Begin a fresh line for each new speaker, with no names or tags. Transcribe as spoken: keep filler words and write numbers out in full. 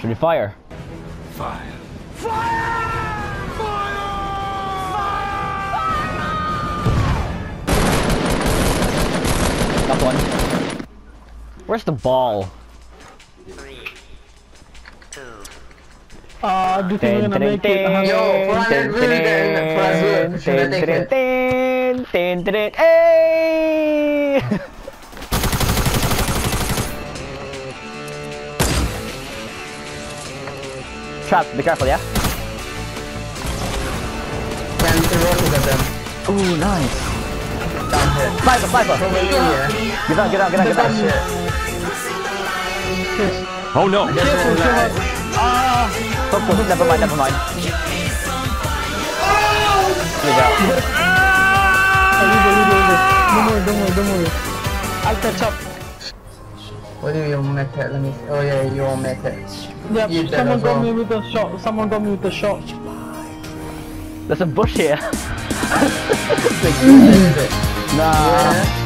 Should we fire?
Fire. Fire!
Got one. Where's the ball?
Ah, do you think we're gonna make it? Uh,
Yo, four hundred views then for Azul. Should I take it?
Hey! Trap, be careful, yeah?
Can we roll together?
Ooh, nice.
Down here.
Sniper, sniper!
Over here.
Get down, get down, get down, get down.
Oh no!
Careful, careful.
Ah! Oh, oh, never mind, never mind. Here we go.
leave it, leave it, leave it. Don't worry, don't worry, don't worry. I'll catch up.
What do you make it? Let me. Oh yeah, you won't make it.
Yep,
You dead
someone
as
got
well.
me with a shot. Someone got me with a shot.
There's a bush here.
Is it?
Nah.
Yeah.